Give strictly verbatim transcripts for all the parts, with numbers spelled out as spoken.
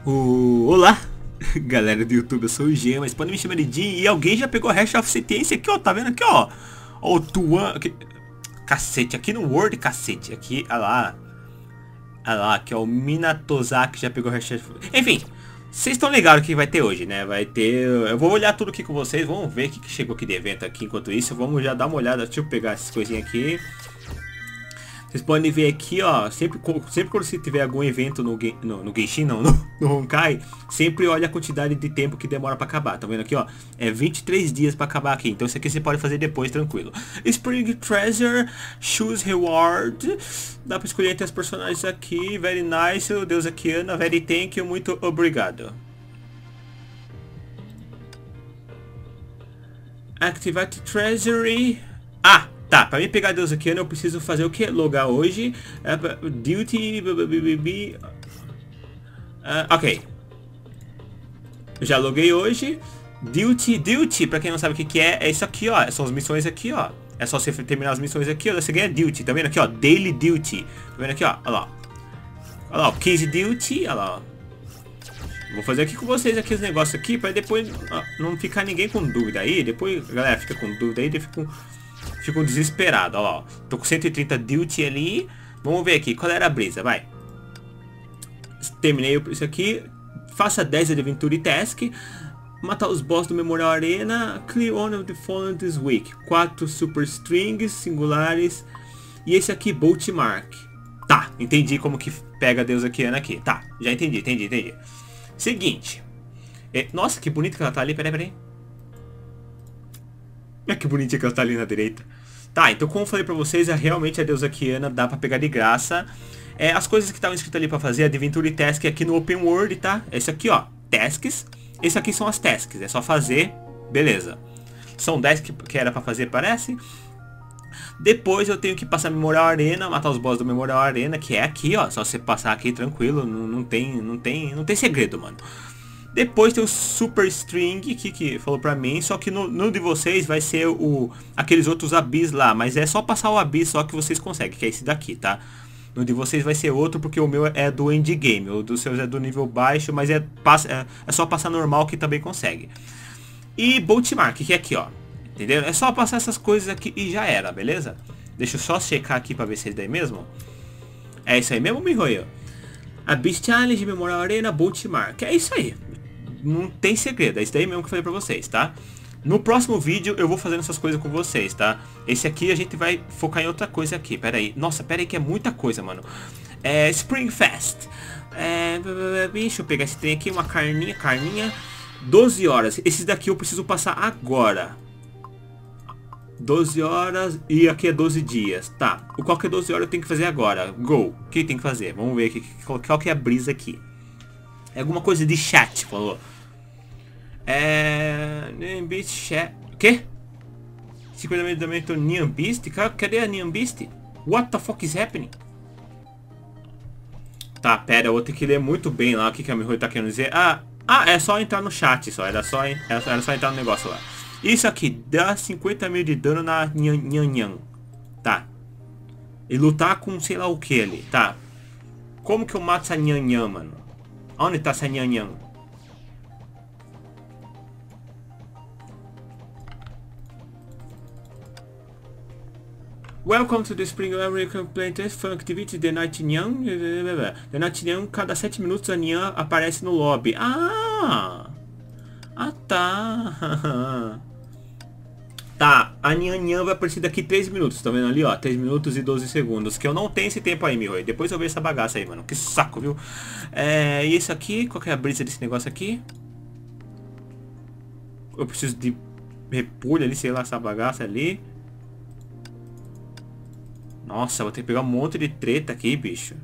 Uh, olá, galera do YouTube, eu sou o G, mas podem me chamar de Jim. E alguém já pegou a Hash of Sentience aqui, ó, tá vendo aqui, ó. Ó, o Tuan, aqui. Cacete, aqui no Word, cacete. Aqui, olha lá. Olha lá, aqui, ó, o Minatozaki já pegou a Hash of... Enfim, vocês estão ligados o que vai ter hoje, né? Vai ter... Eu vou olhar tudo aqui com vocês, vamos ver o que chegou aqui de evento aqui. Enquanto isso, vamos já dar uma olhada. Deixa eu pegar essas coisinhas aqui. Vocês podem ver aqui, ó, sempre, sempre quando você tiver algum evento no, no, no Genshin, não, no, no Honkai, sempre olha a quantidade de tempo que demora pra acabar. Tá vendo aqui, ó? É vinte e três dias pra acabar aqui. Então isso aqui você pode fazer depois, tranquilo. Spring Treasure, Choose Reward. Dá pra escolher entre os personagens aqui. Very nice, Deus aqui, Ana. Very thank you, muito obrigado. Activate Treasury. Ah! Tá, pra mim pegar Deus aqui, eu preciso fazer o que? Logar hoje. Uh, duty. Uh, ok. Já loguei hoje. Duty. Duty, pra quem não sabe o que, que é, é isso aqui, ó. São as missões aqui, ó. É só você terminar as missões aqui, ó. Você ganha Duty. Tá vendo aqui, ó? Daily Duty. Tá vendo aqui, ó? Olha lá. Olha lá, ó. quinze Duty. Olha lá, ó. Vou fazer aqui com vocês aqui os negócios aqui, pra depois ó, não ficar ninguém com dúvida aí. Depois a galera fica com dúvida aí, fica com... Fico desesperado, ó lá, ó. Tô com cento e trinta duty ali. Vamos ver aqui, qual era a brisa, vai. Terminei isso aqui. Faça dez Adventure Task. Matar os boss do Memorial Arena. Clear one of the fallen this week. quatro Super Strings singulares. E esse aqui, Bolt Mark. Tá, entendi como que pega Deus aqui, Ana aqui. Tá, já entendi, entendi, entendi. Seguinte. É, nossa, que bonito que ela tá ali, peraí, peraí. Olha que bonitinha que ela tá ali na direita. Tá, então como eu falei pra vocês, é realmente a deusa Kiana, dá pra pegar de graça. É, as coisas que estavam escritas ali pra fazer, Adventure Task aqui no Open World, tá? Esse aqui, ó, Tasks. Esse aqui são as Tasks, é só fazer, beleza. São dez que, que era pra fazer, parece. Depois eu tenho que passar Memorial Arena, matar os boss do Memorial Arena, que é aqui, ó. Só você passar aqui tranquilo, não, não, tem, não, tem, não tem segredo, mano. Depois tem o Super String aqui que falou pra mim, só que no, no de vocês vai ser o aqueles outros Abyss lá, mas é só passar o Abyss só que vocês conseguem, que é esse daqui, tá? No de vocês vai ser outro porque o meu é do endgame, o dos seus é do nível baixo, mas é, passa, é, é só passar normal que também consegue. E Bolt Mark, que é aqui, ó, entendeu? É só passar essas coisas aqui e já era, beleza? Deixa eu só checar aqui pra ver se é daí mesmo. É isso aí mesmo, Mihoyo? Abyss Challenge, Memorial Arena, Bolt Mark, é isso aí. Não tem segredo, é isso daí mesmo que eu falei pra vocês, tá? No próximo vídeo eu vou fazendo essas coisas com vocês, tá? Esse aqui a gente vai focar em outra coisa aqui, pera aí. Nossa, pera aí que é muita coisa, mano. É, Spring Fest. É, deixa eu pegar esse trem aqui, uma carninha, carninha. doze horas, esses daqui eu preciso passar agora. doze horas e aqui é doze dias, tá? O qual que é doze horas eu tenho que fazer agora? Go, o que tem que fazer? Vamos ver aqui, qual, qual que é a brisa aqui. É alguma coisa de chat, falou. É... Neon Beast Chat... O quê? cinquenta do Neon Beast? Cadê a Neon Beast? What the fuck is happening? Tá, pera, eu vou ter que ler muito bem lá o que, que a Mihoyo tá querendo dizer. Ah, ah, é só entrar no chat só. Era só, era só, era só entrar no negócio lá. Isso aqui, dá cinquenta mil de dano na Nyan Nyan Nyan. Tá. E lutar com sei lá o que ali, tá. Como que eu mato essa Nyan Nyan, mano? Onde tá essa Nyan Nyan? Welcome to the Spring American Planetary Fun Activity The Night Nyan. The Night Nyan, cada sete minutos a Nyan aparece no lobby. Ah! Ah, tá. Tá, a Nyan Nyan vai aparecer daqui três minutos, tá vendo ali, ó? três minutos e doze segundos. Que eu não tenho esse tempo aí, Mihoyo. Depois eu vejo essa bagaça aí, mano. Que saco, viu? É, e esse aqui, qual que é a brisa desse negócio aqui? Eu preciso de repolho ali, sei lá, essa bagaça ali. Nossa, vou ter que pegar um monte de treta aqui, bicho.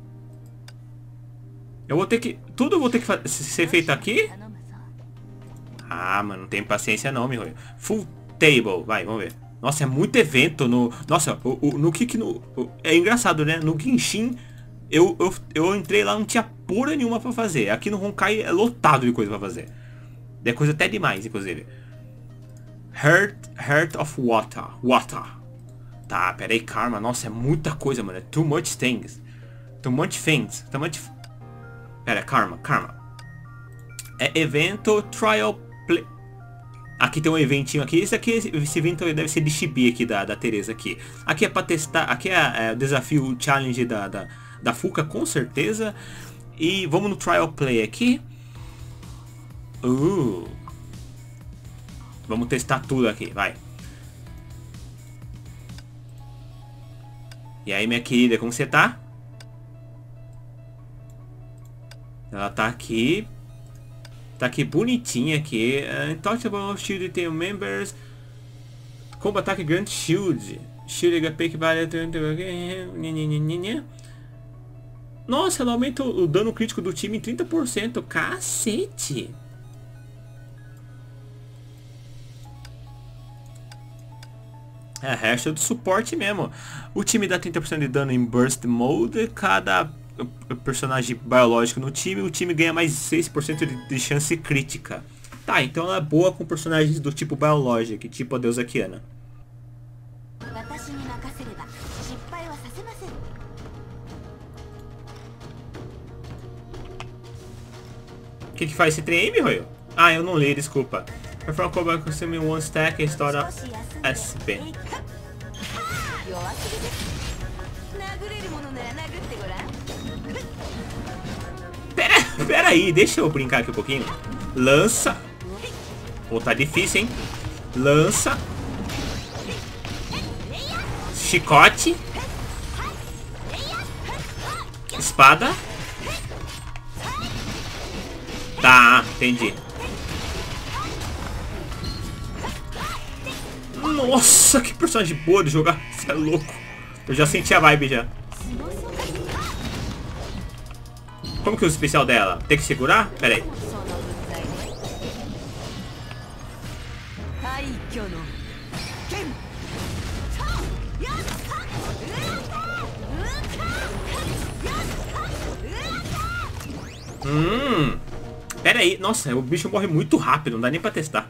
Eu vou ter que... Tudo eu vou ter que ser feito aqui? Ah, mano, não tem paciência não, Mihoyo. Full Table, vai, vamos ver. Nossa, é muito evento no... Nossa, o, o, no que no... É engraçado, né? No Genshin, eu, eu, eu entrei lá, não tinha porra nenhuma pra fazer. Aqui no Honkai é lotado de coisa pra fazer. É coisa até demais, inclusive. Heart, Heart of Water. Water. Tá, pera aí, Karma. Nossa, é muita coisa, mano. É too much things. Too much things. Too much... Pera, Karma, Karma. É evento Trial Play. Aqui tem um eventinho aqui. Esse aqui, esse evento deve ser de chibi aqui da, da Teresa aqui. Aqui é pra testar. Aqui é, é o desafio, o challenge da, da, da Fuka, com certeza. E vamos no Trial Play aqui. Uh. Vamos testar tudo aqui, vai. E aí, minha querida, como você tá? Ela tá aqui. Tá aqui bonitinha aqui. Uh, talk about shield team members. Combo ataque Grand Shield. Shield H P que vale. Nossa, ela aumenta o dano crítico do time em trinta por cento. Cacete. É, resto do suporte mesmo. O time dá trinta por cento de dano em Burst Mode. Cada personagem biológico no time, o time ganha mais seis por cento de, de chance crítica. Tá, então ela é boa com personagens do tipo biológico, tipo a deusa Kiana. O que que faz esse trem aí, Mihoyo? Ah, eu não li, desculpa. Perform combat consuming one stack and start up S P. Pera, pera aí, deixa eu brincar aqui um pouquinho. Lança. Pô, tá difícil, hein? Lança. Chicote. Espada. Tá, entendi. Nossa, que personagem boa de jogar. Você é louco. Eu já senti a vibe já. Como que é o especial dela? Tem que segurar? Pera aí. Hum. Pera aí. Nossa, o bicho morre muito rápido. Não dá nem pra testar.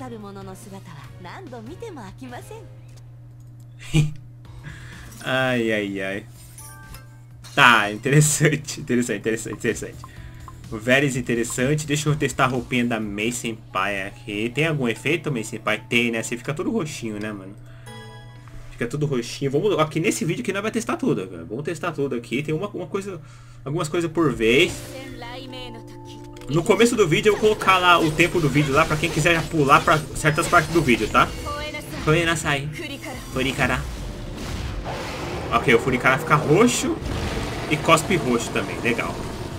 Ai, ai, ai. Tá, interessante, interessante, interessante, interessante. Very interessante. Deixa eu testar a roupinha da Mei Senpai aqui. Tem algum efeito, Mei Senpai? Tem, né? Você fica todo roxinho, né, mano? Fica tudo roxinho. Vamos aqui nesse vídeo que nós vai testar tudo, cara. Vamos testar tudo aqui. Tem uma, uma coisa, algumas coisas por vez. No começo do vídeo eu vou colocar lá o tempo do vídeo lá pra quem quiser pular pra certas partes do vídeo, tá? Koenasai. Furikara. Ok, o Furikara fica roxo e cospe roxo também, legal.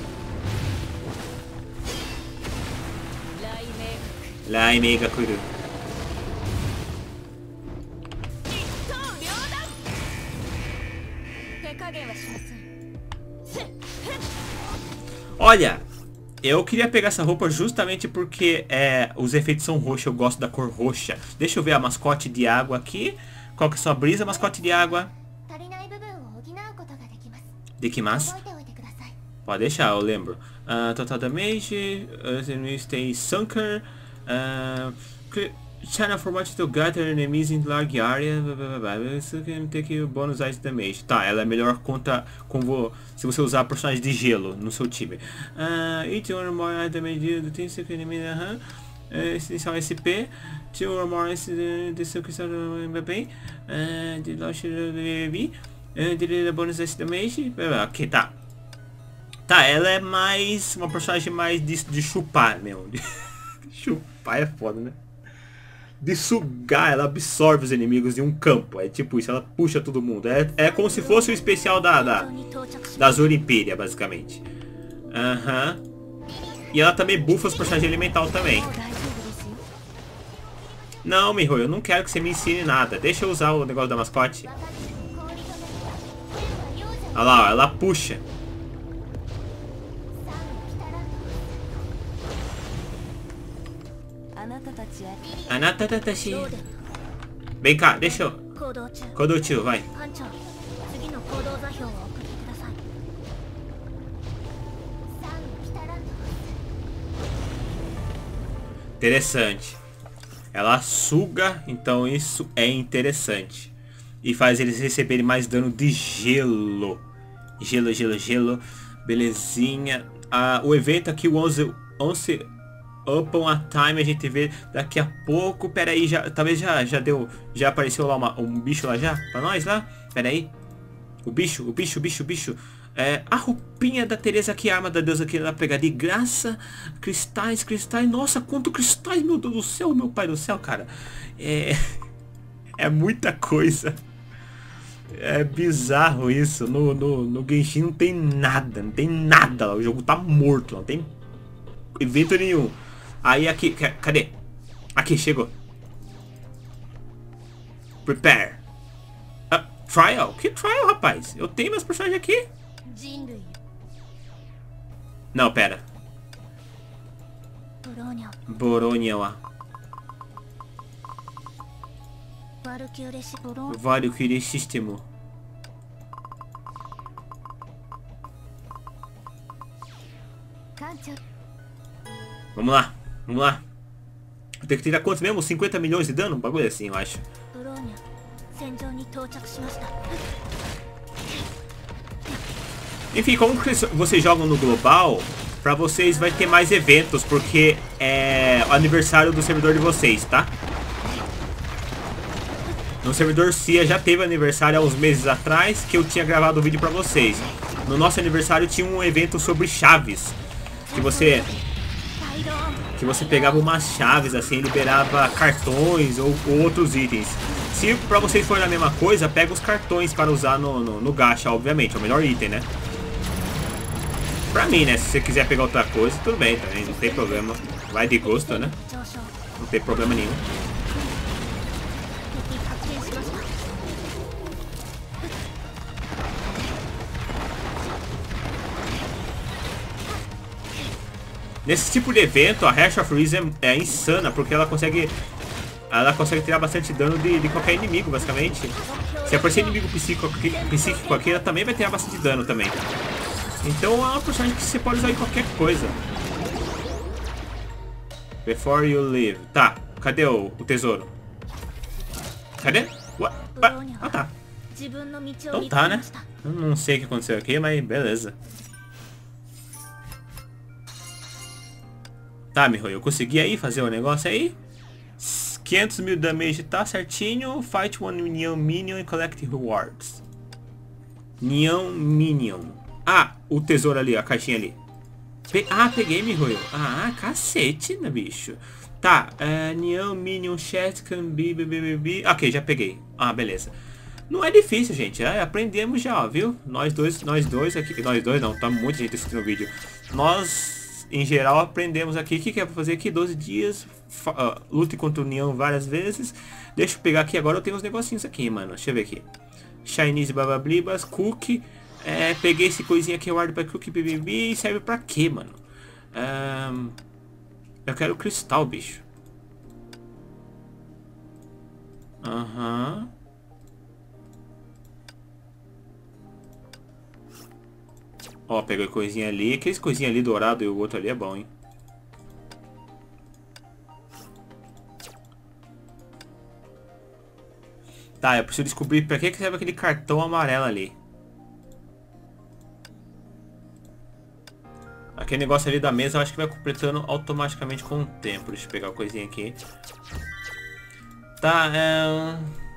Laimei Gakuru. Olha, eu queria pegar essa roupa justamente porque é, os efeitos são roxos, eu gosto da cor roxa. Deixa eu ver a mascote de água aqui. Qual que é a sua brisa, mascote de água? Dekimasu? Pode deixar, eu lembro. Uh, total damage, uh, stay sunker, uh, channel format to gather enemies in large area, so can take bonus ice damage. Tá, ela é melhor contra com vo, se você usar personagens de gelo no seu time. Uh, each or more damage do team enemy, uh -huh. Essencial S P, two or more de seu cristão bem, de launch B, de bonus ice damage. Ok, tá. Tá, ela é mais uma personagem mais de, de chupar, meu. De chupar é foda, né? De sugar, ela absorve os inimigos de um campo. É tipo isso, ela puxa todo mundo. É, é como se fosse o especial da, da das Olimpíadas, basicamente. Aham. Uhum. E ela também buffa os personagens elemental também. Não, Mihoyo, eu não quero que você me ensine nada. Deixa eu usar o negócio da mascote. Olha lá, ó, ela puxa. Anatatashi. Vem cá, deixa eu. Kodochu, vai. Interessante. Ela suga, então isso é interessante. E faz eles receberem mais dano de gelo. Gelo, gelo, gelo. Belezinha. Ah, o evento aqui, o onze, onze Open a time, a gente vê daqui a pouco. Pera aí, já, talvez já, já deu. Já apareceu lá uma, um bicho lá já? Pra nós lá? Pera aí. O bicho, o bicho, o bicho, o bicho. É, a roupinha da Teresa aqui, a arma da deusa aqui, ela pegar de graça. Cristais, cristais. Nossa, quanto cristais, meu Deus do céu, meu pai do céu, cara. É, é muita coisa. É bizarro isso. No, no, no Genshin não tem nada, não tem nada. O jogo tá morto, não tem evento nenhum. Aí aqui, cadê? Aqui, chegou. Prepare. Uh, trial? Que trial, rapaz? Eu tenho meus personagens aqui. Não, pera. Borônia lá. Valkyrie System. Vamos lá, vamos lá. Tem que tirar quantos mesmo? cinquenta milhões de dano? Um bagulho assim, eu acho. Enfim, como vocês jogam no global, pra vocês vai ter mais eventos, porque é o aniversário do servidor de vocês, tá? No servidor Cia já teve aniversário há uns meses atrás, que eu tinha gravado o vídeo pra vocês. No nosso aniversário tinha um evento sobre chaves, que você... que você pegava umas chaves assim e liberava cartões ou, ou outros itens. Se pra vocês for a mesma coisa, pega os cartões para usar no, no, no gacha, obviamente, é o melhor item, né? Pra mim, né? Se você quiser pegar outra coisa, tudo bem também, não tem problema. Vai de gosto, né? Não tem problema nenhum. Nesse tipo de evento, a Hash of Reason é, é insana, porque ela consegue ela consegue tirar bastante dano de, de qualquer inimigo, basicamente. Se aparecer inimigo psíquico, psíquico aqui, ela também vai tirar bastante dano também. Então é uma personagem que você pode usar em qualquer coisa. Before you leave. Tá, cadê o, o tesouro? Cadê? What? Ah, tá. Então tá, né? Eu não sei o que aconteceu aqui, mas beleza. Tá, Mihoyo, eu consegui aí fazer o negócio aí. quinhentos mil damage tá certinho. Fight one Neon Minion e collect rewards. Neon Minion. Ah, o tesouro ali, a caixinha ali. Pe ah, peguei, Mihoyo. Ah, cacete, né, bicho. Tá, uh, Neon Minion Chat can be, be, be, be. Ok, já peguei. Ah, beleza. Não é difícil, gente. É, aprendemos já, ó, viu? Nós dois, nós dois aqui. Nós dois não, tá muita gente assistindo o vídeo. Nós... em geral, aprendemos aqui. O que, que é pra fazer aqui? doze dias. Uh, lute contra o Neon várias vezes. Deixa eu pegar aqui. Agora eu tenho uns negocinhos aqui, mano. Deixa eu ver aqui. Chinese Babablibas. Cookie. É, peguei esse coisinha aqui. Guardo pra Cookie B B B. E serve pra quê, mano? Um, eu quero cristal, bicho. Aham. Uhum. Ó, pegou coisinha ali. Aqueles coisinha ali dourado e o outro ali é bom, hein? Tá, eu preciso descobrir pra que que serve aquele cartão amarelo ali. Aquele negócio ali da mesa eu acho que vai completando automaticamente com o tempo. Deixa eu pegar a coisinha aqui. Tá, é...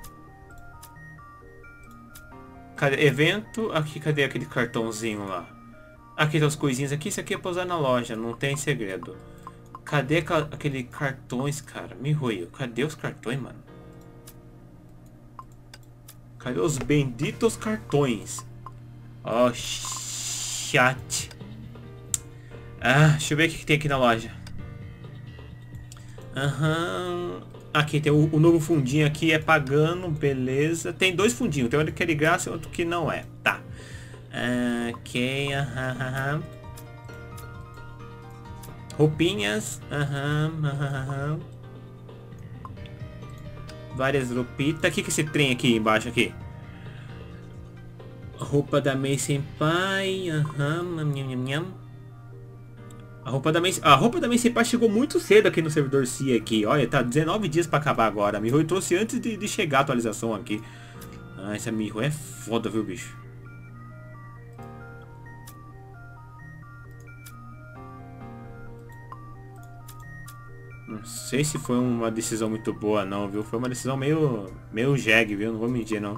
cadê? Evento. Aqui, cadê aquele cartãozinho lá? Aqui tem as coisinhas aqui. Isso aqui é pra usar na loja, não tem segredo. Cadê aquele cartões, cara? Mihoyo, cadê os cartões, mano? Cadê os benditos cartões? Oh, chat. Ah, deixa eu ver o que tem aqui na loja. Aham. Uhum. Aqui tem o, o novo fundinho aqui, é pagando, beleza. Tem dois fundinhos, tem um que é de graça e outro que não é. Tá. Ok, aham, aham. Roupinhas, aham, aham. Várias roupitas. O que que é esse trem aqui embaixo aqui? Roupa da Mei Senpai, aham, nham. A roupa da Mei, a roupa da Mei Senpai chegou muito cedo aqui no servidor Cia aqui. Olha, tá dezenove dias pra acabar agora. A Mihoyo trouxe antes de, de chegar a atualização aqui. Ah, essa Mihoyo é foda, viu, bicho? Não sei se foi uma decisão muito boa não, viu? Foi uma decisão meio, meio jegue, viu? Não vou mentir não.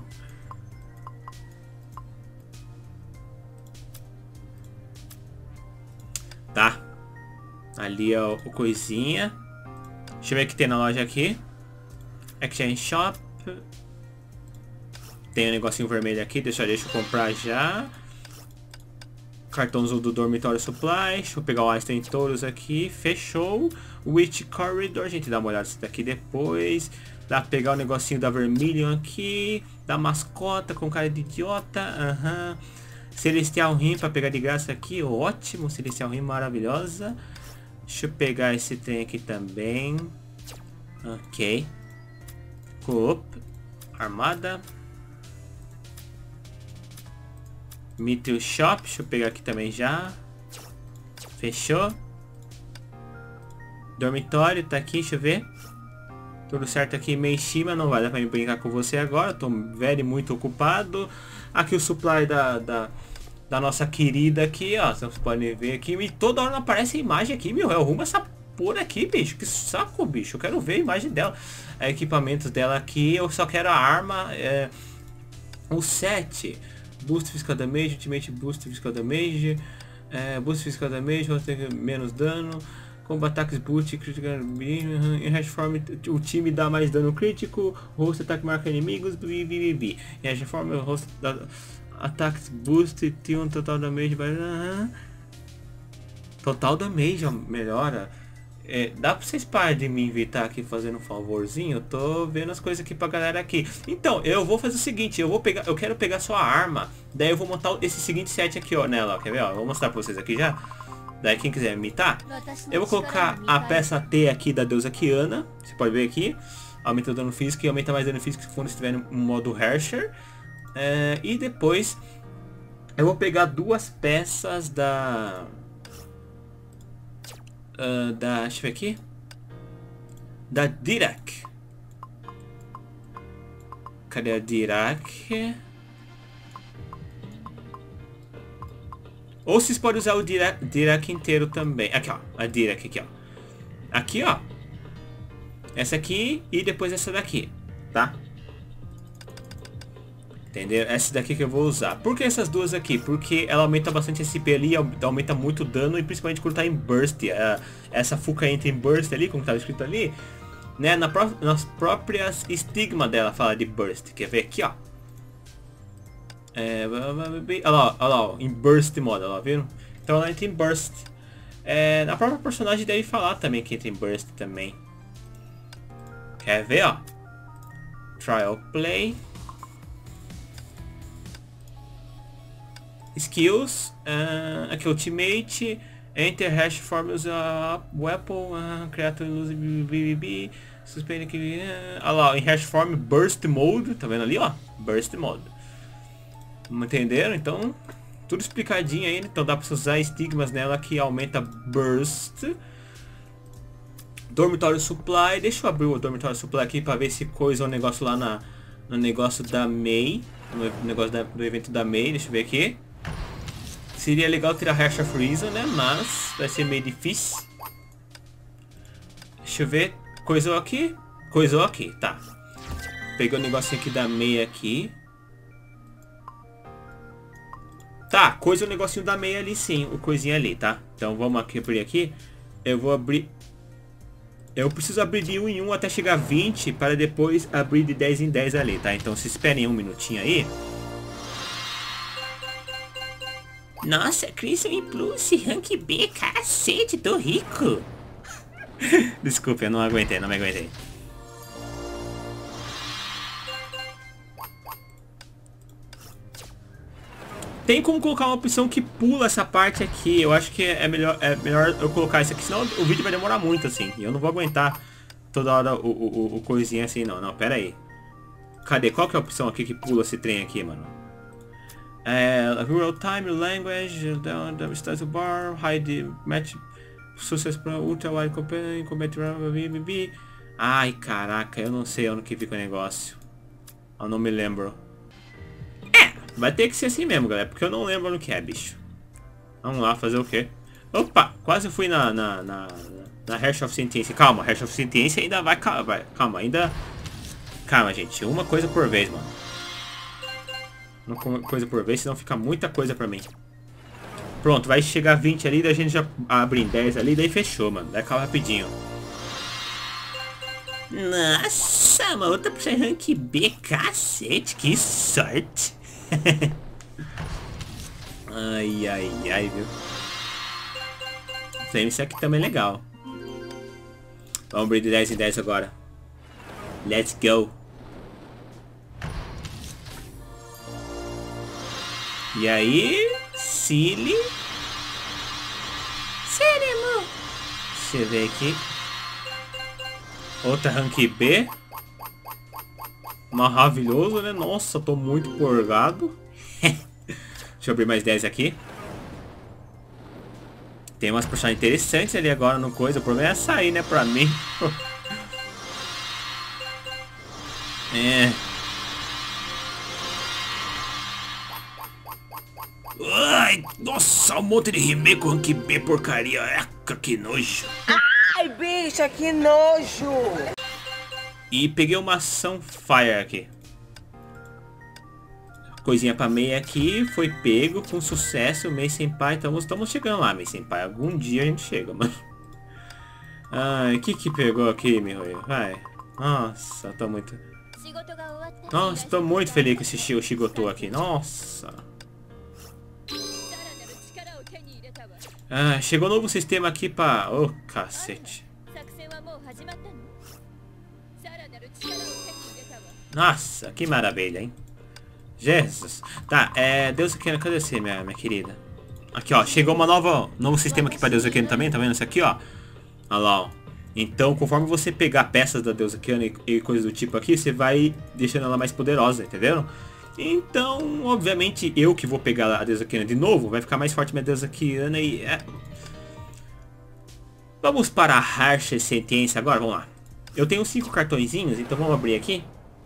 Tá. Ali é o, o coisinha. Deixa eu ver o que tem na loja aqui. Exchange Shop. Tem um negocinho vermelho aqui. Deixa, deixa eu comprar já. Cartãozinho do Dormitório Supply. Deixa eu pegar o Einstein todos aqui. Fechou. Witch Corridor. A gente dá uma olhada nisso daqui depois. Dá pra pegar o negocinho da Vermilion aqui. Da mascota com cara de idiota. Aham. Uhum. Celestial Rim pra pegar de graça aqui. Ótimo. Celestial Rim maravilhosa. Deixa eu pegar esse trem aqui também. Ok. Coop. Armada. Mithril Shop. Deixa eu pegar aqui também já. Fechou. Dormitório. Tá aqui. Deixa eu ver. Tudo certo aqui. Meishima. Não vai dar pra me brincar com você agora. Tô velho muito ocupado. Aqui o supply da... da Da nossa querida aqui, ó. Vocês podem ver aqui. E toda hora não aparece a imagem aqui, meu. Eu arrumo essa porra aqui, bicho. Que saco, bicho. Eu quero ver a imagem dela. É, equipamentos dela aqui. Eu só quero a arma. É, o sete. Boost Physical Damage. Ultimate Boost Physical Damage. É, boost Physical Damage. Vai ter menos dano. Combo Attacks Boost. Critical. Em Hash Form. O time dá mais dano crítico. Host Attack marca inimigos. B, B, B, B. Em Hash Form. O host dá... Attacks Boost, tem um total damage, uh, total damage melhora. É, dá pra vocês pararem de me invitar aqui fazendo um favorzinho? Eu tô vendo as coisas aqui pra galera aqui. Então, eu vou fazer o seguinte, eu vou pegar, eu quero pegar só a arma, daí eu vou montar esse seguinte set aqui, ó, nela, ó, quer ver, ó? Eu vou mostrar pra vocês aqui já. Daí quem quiser imitar, eu vou colocar a peça T aqui da deusa Kiana, você pode ver aqui, aumenta o dano físico e aumenta mais dano físico quando estiver no modo Herrscher. É, e depois eu vou pegar duas peças da uh, da deixa eu ver aqui, da Dirac. Cadê a Dirac? Ou vocês podem usar o Dirac, Dirac inteiro também. Aqui, ó, a Dirac aqui, ó. Aqui, ó. Essa aqui e depois essa daqui, tá? Entendeu? Essa daqui que eu vou usar. Por que essas duas aqui? Porque ela aumenta bastante S P ali, aumenta muito dano e principalmente quando tá em burst. Essa Fuka entra em burst ali, como estava escrito ali, né? Na pró nas próprias estigma dela fala de burst. Quer ver aqui, ó? É, olha lá, olha lá, em burst mode, olha lá, viram? Então ela entra em burst. É, a própria personagem deve falar também que entra em burst também. Quer ver, ó? Trial play. Skills, uh, aqui Ultimate, Enter Hash Forms uh, Weapon, uh, Creator Illusive B B B, Suspend aqui, uh, olha lá, em Hash Form Burst Mode, tá vendo ali, ó? Burst Mode. Entenderam? Então, tudo explicadinho aí, então dá pra usar estigmas nela que aumenta Burst. Dormitório Supply, deixa eu abrir o Dormitório Supply aqui pra ver se coisa o negócio lá na, no negócio da May, no negócio da, do evento da May, deixa eu ver aqui. Seria legal tirar Hash of Reason, né? Mas vai ser meio difícil. Deixa eu ver. Coisou aqui? Coisou aqui, tá. Peguei o negocinho aqui da meia aqui. Tá, coisa o negocinho da meia ali sim. O coisinha ali, tá? Então vamos aqui abrir aqui. Eu vou abrir... Eu preciso abrir de um em um até chegar a vinte. Para depois abrir de dez em dez ali, tá? Então se esperem um minutinho aí. Nossa, Crimson Plus, Rank B, cacete, tô rico. Desculpa, eu não aguentei, não me aguentei. Tem como colocar uma opção que pula essa parte aqui. Eu acho que é melhor, é melhor eu colocar isso aqui, senão o vídeo vai demorar muito assim. E eu não vou aguentar toda hora o, o, o, o coisinha assim, não. Não, pera aí. Cadê? Qual que é a opção aqui que pula esse trem aqui, mano? É, real time, language, down the status bar, hide match, success pro ultra wide company, combat B B B. Ai, caraca, eu não sei onde que fica o negócio. Eu não me lembro. É, vai ter que ser assim mesmo, galera, porque eu não lembro no que é, bicho. Vamos lá, fazer o quê? Opa, quase fui na, na, na, na Hash of Sentiência. Calma, Hash of Sentiência ainda vai, vai. Calma, ainda... Calma, gente. Uma coisa por vez, mano. Uma coisa por vez, senão fica muita coisa pra mim. Pronto, vai chegar vinte ali, daí a gente já abre em dez ali, daí fechou, mano. Daí acaba rapidinho. Nossa, mano, outra pra rank B, cacete, que sorte. Ai, ai, ai, viu? Esse aqui também é legal. Vamos abrir de dez em dez agora. Let's go. E aí, Silly. Seremo. Deixa eu ver aqui. Outra rank B. Maravilhoso, né? Nossa, tô muito porgado. Deixa eu abrir mais dez aqui. Tem umas personagens interessantes ali agora no coisa. O problema é sair, né, pra mim. É. Ai, nossa, um monte de remake rank B porcaria. Eca, que nojo. Ai, bicha, que nojo. E peguei uma Sunfire aqui. Coisinha pra meia aqui. Foi pego com sucesso. Mei Senpai. Estamos, estamos chegando lá, Mei Senpai. Algum dia a gente chega, mano. Ai, o que que pegou aqui, meu? Vai. Nossa, tô muito... Nossa, tô muito feliz com esse o Shigoto aqui. Nossa. Ah, chegou um novo sistema aqui pra... Ô, oh, cacete. Nossa, que maravilha, hein? Jesus. Tá, é... Deus Equino, cadê você, minha, minha querida? Aqui, ó. Chegou uma nova... novo sistema aqui pra Deus Equino também, tá vendo isso aqui, ó? Olha lá, ó. Então, conforme você pegar peças da Deusa Equino e, e coisas do tipo aqui, você vai deixando ela mais poderosa, entendeu? Então, obviamente, eu que vou pegar a Deusa Equino de novo, vai ficar mais forte minha Deusa Equino e... É... Vamos para a Harsh Sentença agora, vamos lá. Eu tenho cinco cartõezinhos, então vamos abrir aqui.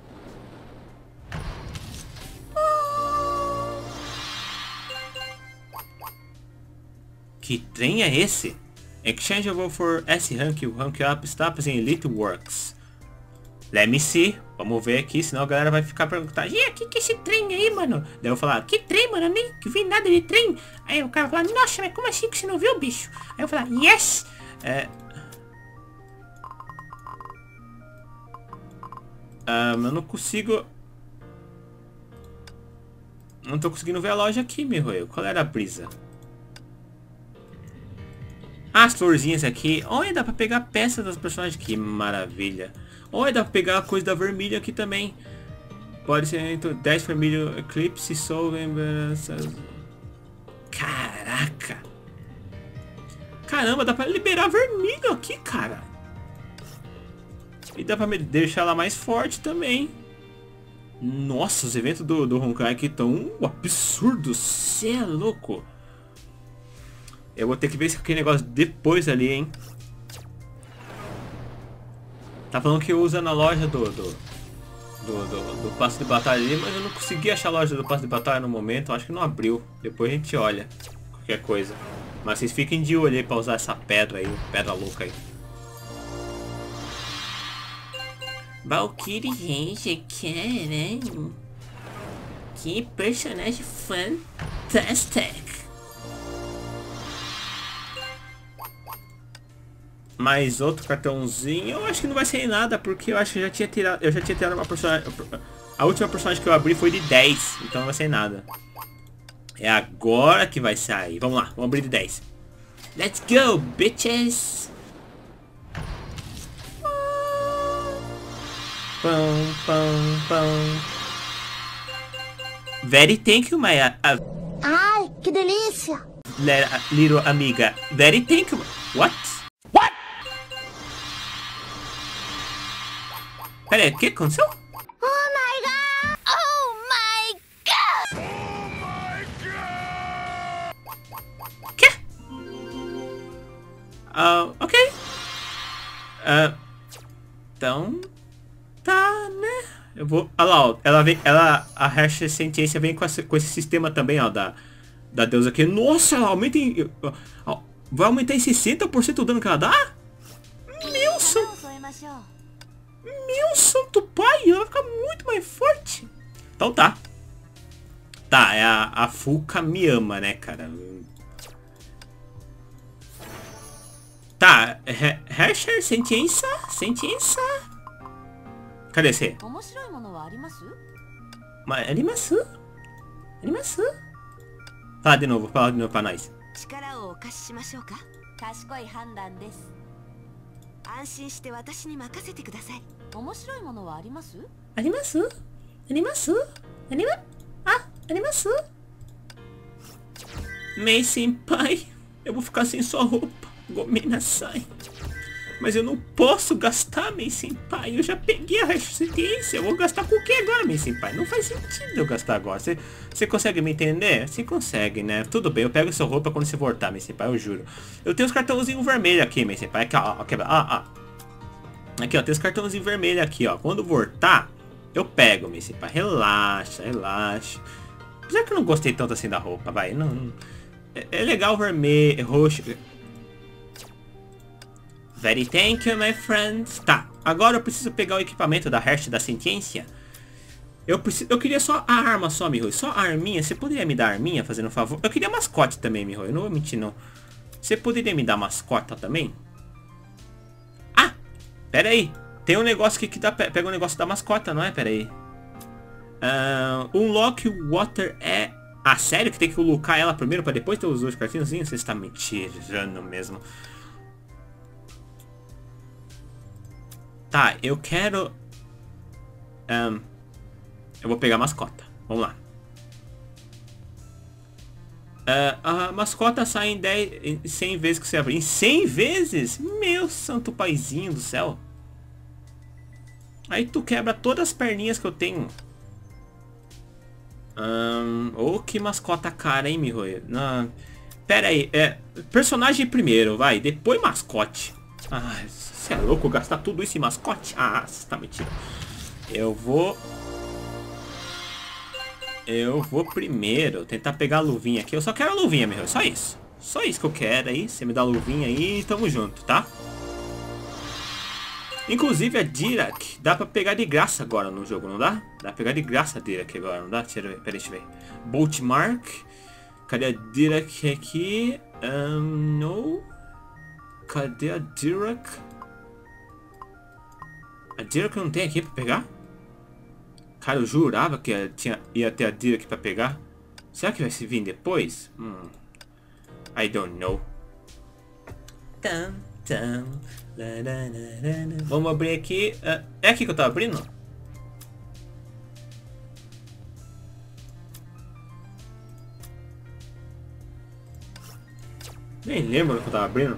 Que trem é esse? Exchangeable for S-Rank, o Rank Up Stops em Elite Works. Let me see. Vamos ver aqui, senão a galera vai ficar perguntando: e que que é esse trem aí, mano? Daí eu vou falar: que trem, mano? Eu nem vi nada de trem. Aí o cara vai falar: nossa, mas como assim que você não viu, bicho? Aí eu vou falar: yes! É... Um, eu não consigo... Não tô conseguindo ver a loja aqui, meu. Qual era a brisa? As florzinhas aqui. Olha, dá pra pegar peças das personagens. Que maravilha. Olha, dá pra pegar a coisa da vermelha aqui também. Pode ser entre dez vermelho Eclipse, Soul, lembranças. Caraca. Caramba, dá pra liberar vermelho aqui, cara. E dá pra deixar ela mais forte também. Nossa, os eventos do, do Honkai aqui estão absurdos. Cê é louco. Eu vou ter que ver esse aquele negócio depois ali, hein. Tá falando que usa na loja do do, do, do, do passe de batalha ali, mas eu não consegui achar a loja do passe de batalha no momento. Acho que não abriu. Depois a gente olha qualquer coisa. Mas vocês fiquem de olho aí pra usar essa pedra aí, pedra louca aí. Valkyrie Ranger, caramba. Que personagem fantástico. Mais outro cartãozinho. Eu acho que não vai sair nada, porque eu acho que eu já tinha tirado. Eu já tinha tirado uma personagem. A última personagem que eu abri foi de dez. Então não vai sair nada. É agora que vai sair. Vamos lá, vamos abrir de dez. Let's go, bitches! Pão, pão, pão. Very thank you, my... Uh, Ai, que delícia! Little amiga. Very thank you. What? Pera aí, o que aconteceu? Oh my god! Oh my god! Oh my god! Que? Uh, ok. Uh, então... Tá, né? Eu vou... Olha lá, ó. Ela vem... Ela... A Hash Sentiência vem com esse, com esse sistema também, ó. Da, da deusa aqui. Nossa, ela aumenta em... Ó, Vai aumentar em sessenta por cento o dano que ela dá? Meu santo... Meu santo pai, ela vai ficar muito mais forte. Então tá. Tá, é a, a Fuka me ama, né, cara? Tá, Herrscher, Sentiência, Sentiência. Cadê você? Mas, Arimasu? Arimasu? Fala de novo, fala de novo pra nós. Arimasu? Arimasu? Anima? Ah, Arimasu? Mei senpai, eu vou ficar sem sua roupa. Gomenasai. Mas eu não posso gastar, Mei senpai. Eu já peguei a resistência. Eu vou gastar com o que agora, Mei senpai? Não faz sentido eu gastar agora. Você, você consegue me entender? Você consegue, né? Tudo bem, eu pego sua roupa quando você voltar, Mei senpai, eu juro. Eu tenho os cartãozinhos vermelhos aqui, Mei senpai. Aqui, ó, aqui, ó, ó. Aqui, ó, tem os cartãozinhos vermelhos aqui, ó. Quando voltar, eu pego, Mei senpai. Relaxa, relaxa. Apesar que eu não gostei tanto assim da roupa, vai. Não, não. É, é legal vermelho, roxo. Very thank you, my friends. Tá, agora eu preciso pegar o equipamento da Herrscher da Sentiência. Eu preciso, eu queria só a arma só, Mihoyo. Só a arminha. Você poderia me dar a arminha, fazendo um favor? Eu queria mascote também, Mihoyo. Eu não vou mentir, não. Você poderia me dar mascota também? Ah, pera aí. Tem um negócio aqui que dá, pega um negócio da mascota, não é? Pera aí. Uh, unlock water é... Ah, sério que tem que colocar ela primeiro pra depois ter os dois cartinhos? Você está me tirando mesmo. Tá, eu quero... Um, eu vou pegar a mascota. Vamos lá. Uh, a mascota sai em, dez, em cem vezes que você abrir. Em cem vezes? Meu santo paizinho do céu. Aí tu quebra todas as perninhas que eu tenho. Um, oh, que mascota cara, hein, Mihoyo? Não, pera aí. É, personagem primeiro, vai. Depois mascote. Ai, você é louco gastar tudo isso em mascote? Ah, você tá mentindo. Eu vou... Eu vou primeiro tentar pegar a luvinha aqui. Eu só quero a luvinha, meu. Só isso. Só isso que eu quero aí. Você me dá a luvinha aí e tamo junto, tá? Inclusive a Dirac dá pra pegar de graça agora no jogo, não dá? Dá pra pegar de graça a Dirac agora, não dá? Deixa eu ver, peraí, deixa eu ver. Bolt Mark. Cadê a Dirac aqui? Um, não. Cadê a Dirac? A Dirac não tem aqui pra pegar? Cara, eu jurava que ia, tinha, ia ter a Dirac pra pegar. Será que vai se vir depois? Hmm. I don't know. Tam, tam, la, la, la, la. Vamos abrir aqui. Uh, é aqui que eu tava abrindo? Nem lembro do que eu tava abrindo.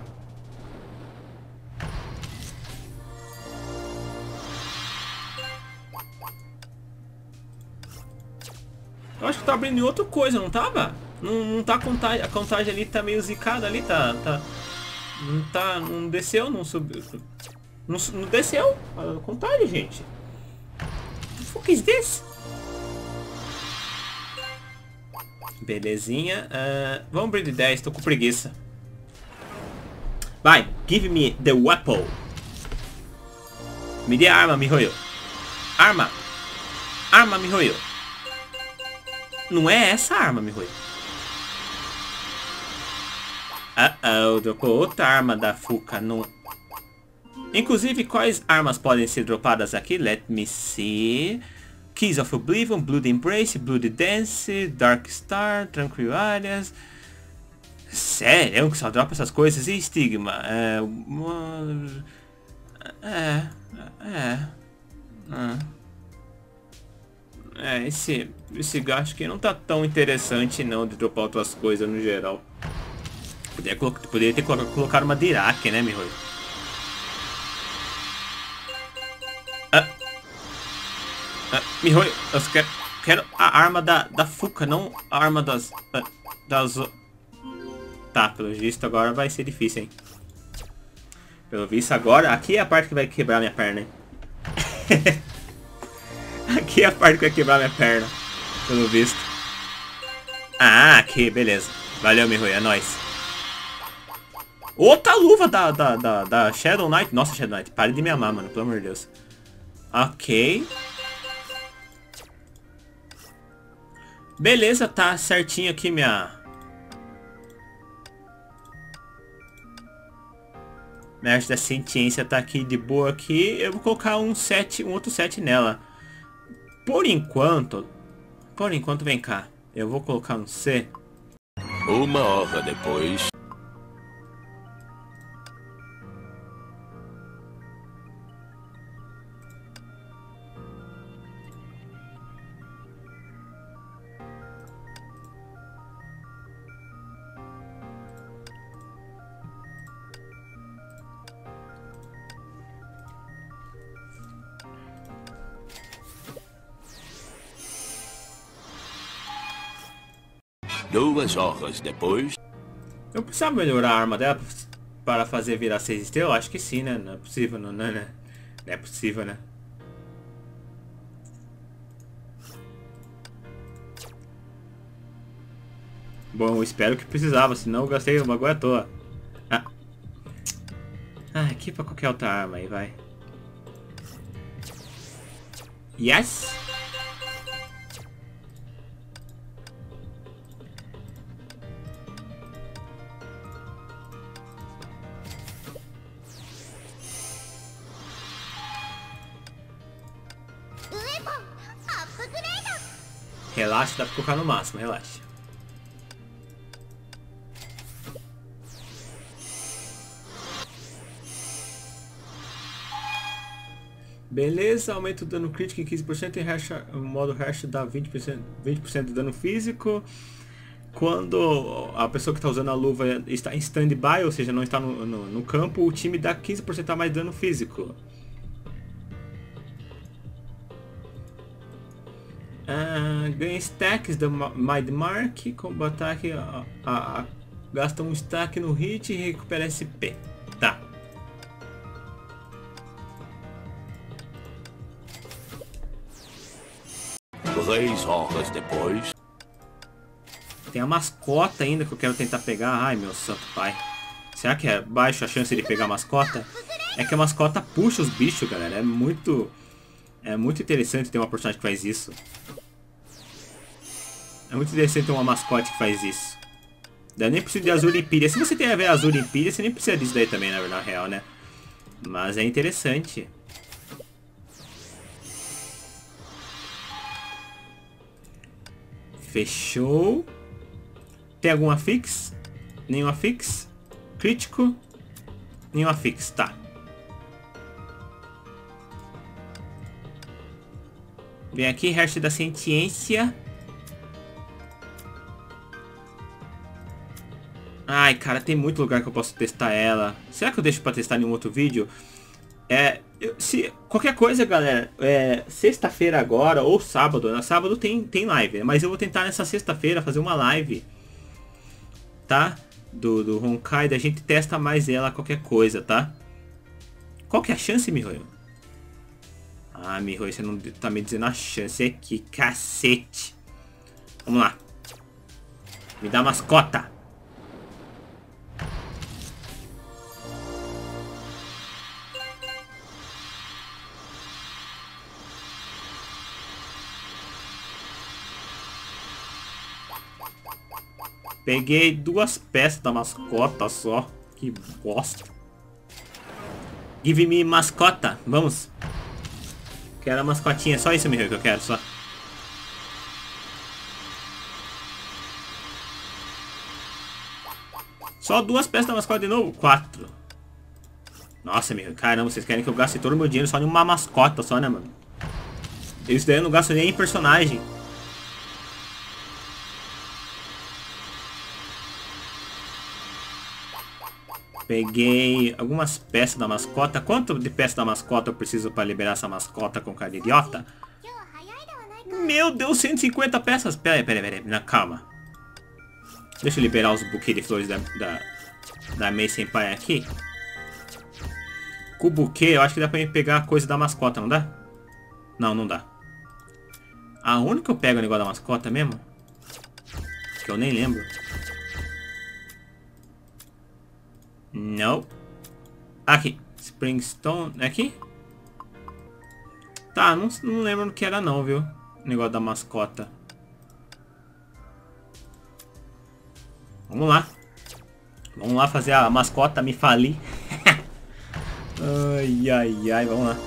Eu acho que tá abrindo em outra coisa, não tava? Não, não tá a contagem, a contagem ali tá meio zicada ali, tá, tá... Não tá, não desceu, não subiu... Não, não desceu a contagem, gente. What the fuck is this? Belezinha, uh, vamos abrir de dez, tô com preguiça. Vai, give me the weapon. Me dê a arma, Mihoyo. Arma. Arma, Mihoyo. Não é essa arma, Mihoyo. Uh oh, dropou outra arma da Fuka. Não... Inclusive, quais armas podem ser dropadas aqui? Let me see. Keys of Oblivion, Blood Embrace, Blood Dance, Dark Star, Tranquil Areas. Sério que só dropa essas coisas? E Stigma? É... É... É... É... É, esse, esse gasto aqui não tá tão interessante não de dropar outras coisas no geral. Poderia, poderia ter colocado uma Dirac, né, Mihoyo? Ah. Ah, Mihoyo, eu quero, quero a arma da, da Fuka, não a arma das... das... Tá, pelo visto agora vai ser difícil, hein? Pelo visto agora, aqui é a parte que vai quebrar minha perna, hein? Aqui é a parte que vai quebrar minha perna. Pelo visto. Ah, aqui, beleza. Valeu, Mihoyo, é nóis. Outra luva da, da, da, da Shadow Knight. Nossa, Shadow Knight, pare de me amar, mano. Pelo amor de Deus. Ok. Beleza, tá certinho aqui minha... Minha arte da ciência tá aqui de boa aqui. Eu vou colocar um set, um outro set nela. Por enquanto... Por enquanto, vem cá. Eu vou colocar um C. Uma hora depois... Duas horas depois... Eu precisava melhorar a arma dela para fazer virar seis estrelas? Acho que sim, né? Não é possível, não, não, né? Não é possível, né? Bom, eu espero que precisava, senão eu gastei o bagulho à toa. Ah, ah aqui pra qualquer outra arma aí, vai. Yes! Relaxa, dá pra colocar no máximo, relaxa. Beleza, aumenta o dano crítico em quinze por cento e hash, o modo hash dá vinte por cento, vinte por cento de dano físico. Quando a pessoa que está usando a luva está em stand-by, ou seja, não está no, no, no campo, o time dá quinze por cento a mais de dano físico. Uh, ganha stacks da Mind Mark, combo ataque, a, a, a, gasta um stack no hit e recupera S P. Tá. Três horas depois... Tem a mascota ainda que eu quero tentar pegar. Ai, meu santo pai. Será que é baixa a chance de pegar a mascota? É que a mascota puxa os bichos, galera. É muito... É muito interessante ter uma personagem que faz isso. É muito interessante ter uma mascote que faz isso. Eu nem preciso de Azul Empíria. Se você tem a ver Azul Empíria, você nem precisa disso daí também, na verdade, real, né? Mas é interessante. Fechou. Tem alguma fix? Nenhuma fix? Crítico? Nenhuma fix, tá. Vem aqui, hash da ciência. Ai, cara, tem muito lugar que eu posso testar ela. Será que eu deixo pra testar em um outro vídeo? É, eu, se qualquer coisa, galera, é, sexta-feira agora ou sábado, na sábado tem, tem live, né? Mas eu vou tentar nessa sexta-feira fazer uma live, tá? Do, do Honkai, da gente testa mais ela, qualquer coisa, tá? Qual que é a chance, Mihoyo? Ah, Mihoyo, você não tá me dizendo a chance aqui, cacete. Vamos lá. Me dá a mascota. Peguei duas peças da mascota só. Que bosta. Give me mascota. Vamos. Quero a mascotinha. Só isso mesmo que eu quero. Só. Só duas peças da mascota de novo. Quatro. Nossa, meu. Caramba, vocês querem que eu gaste todo o meu dinheiro só em uma mascota só, né, mano? Isso daí eu não gasto nem em personagem. Peguei algumas peças da mascota. Quanto de peças da mascota eu preciso para liberar essa mascota com cara de idiota? Meu Deus, cento e cinquenta peças. Pera aí, pera aí, pera aí. Calma. Deixa eu liberar os buquês de flores da, da, da Mei Senpai aqui. Com o buquê, eu acho que dá pra mim pegar a coisa da mascota, não dá? Não, não dá. Aonde que eu pego o negócio da mascota mesmo? Que eu nem lembro. Não. Aqui. Springstone. É aqui? Tá, não, não lembro do que era não, viu? O negócio da mascota. Vamos lá. Vamos lá fazer a mascota me falir. Ai, ai, ai. Vamos lá.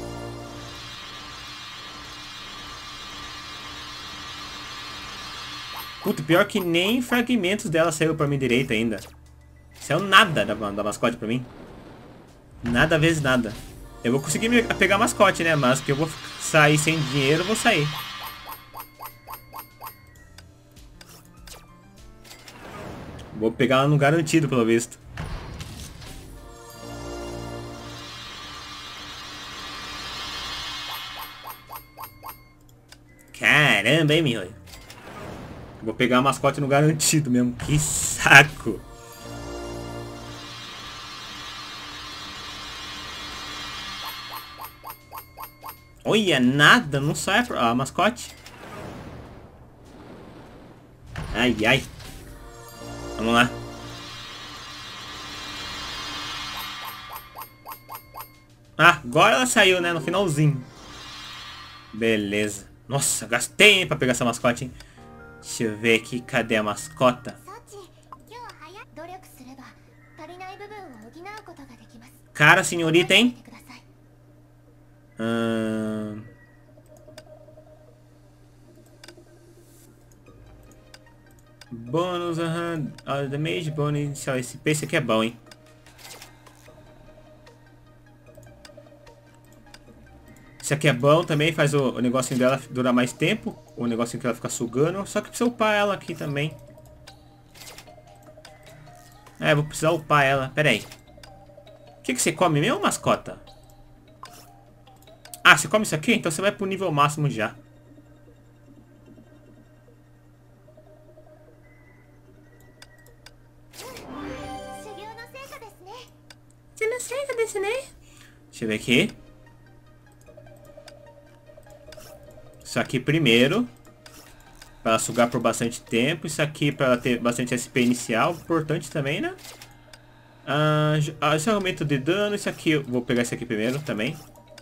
Puta, pior que nem fragmentos dela saiu pra minha direita ainda. Saiu nada da, da mascote pra mim. Nada vezes nada. Eu vou conseguir me pegar a mascote, né? Mas que eu vou sair sem dinheiro, eu vou sair. Vou pegar ela no garantido, pelo visto. Caramba, hein, meu? Vou pegar a mascote no garantido mesmo. Que saco. Olha, nada. Não sai a, a mascote. Ai, ai. Vamos lá. Ah, agora ela saiu, né? No finalzinho. Beleza. Nossa, gastei, hein, pra pegar essa mascote, hein? Deixa eu ver aqui. Cadê a mascota? Cara, senhorita, hein? Hum... Bônus, aham. Uh, damage, bônus inicial S P. Esse aqui é bom, hein? Esse aqui é bom também. Faz o, o negocinho dela durar mais tempo. O negocinho que ela fica sugando. Só que precisa upar ela aqui também. É, vou precisar upar ela. Pera aí. O que, que você come mesmo, mascota? Ah, você come isso aqui? Então você vai pro nível máximo já. Deixa eu ver aqui. Isso aqui primeiro. Pra ela sugar por bastante tempo. Isso aqui pra ela ter bastante S P inicial. Importante também, né? Ah, esse é o aumento de dano. Isso aqui, eu vou pegar esse aqui primeiro também.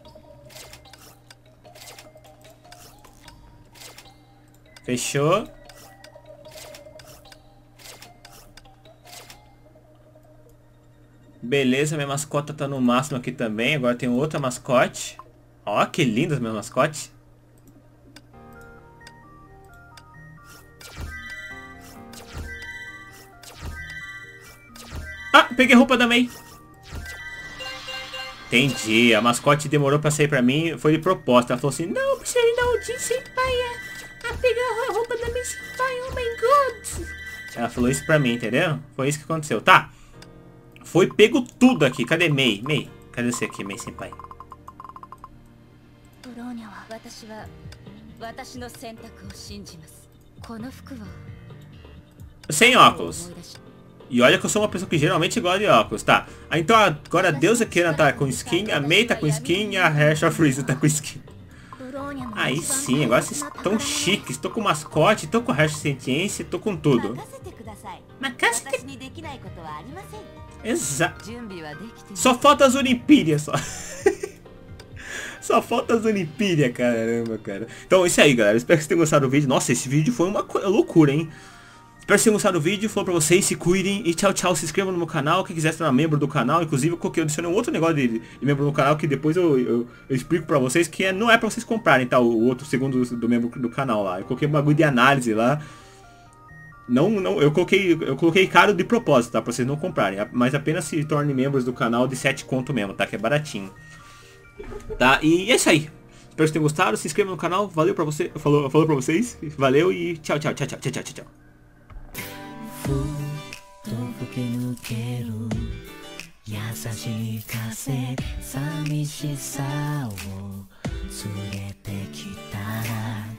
Fechou. Beleza, minha mascota tá no máximo aqui também. Agora tem outra mascote. Ó, que lindas minhas mascotes. Ah, peguei roupa também. Entendi, a mascote demorou pra sair pra mim. Foi de proposta, ela falou assim: não, você não disse, pai, a pegar a roupa da minha pai, oh my god. Ela falou isso pra mim, entendeu? Foi isso que aconteceu, tá? Foi pego tudo aqui. Cadê Mei? Mei, cadê você aqui, Mei senpai? Sem óculos. E olha que eu sou uma pessoa que geralmente gosta de óculos, tá? Então agora a deusa Kiana tá com skin, a Mei tá com skin e a Hershey Freeze tá com skin. Aí sim, agora vocês estão chiques. Tô com mascote, tô com Hershey Sentience, tô com tudo. Exato. Só falta as Olimpíadas, só. Só falta as Olimpíadas, caramba, cara. Então é isso aí, galera. Espero que vocês tenham gostado do vídeo. Nossa, esse vídeo foi uma loucura, hein? Espero que vocês tenham gostado do vídeo. Falou pra vocês, se cuidem. E tchau, tchau. Se inscrevam no meu canal. Quem quiser se tornar membro do canal. Inclusive, eu coloquei, eu adicionei um outro negócio de, de membro no canal. Que depois eu, eu, eu explico pra vocês. Que é, não é pra vocês comprarem, tá? O outro segundo do, do membro do canal lá. Eu coloquei um bagulho de análise lá. Não, não, eu coloquei, eu coloquei caro de propósito, tá? Pra vocês não comprarem. Mas apenas se tornem membros do canal de sete conto mesmo, tá? Que é baratinho. Tá? E é isso aí. Espero que vocês tenham gostado. Se inscrevam no canal. Valeu pra você. Falou, falou pra vocês. Valeu e tchau, tchau, tchau, tchau, tchau, tchau, tchau. ふっと吹き抜ける優しい風寂しさを連れてきたら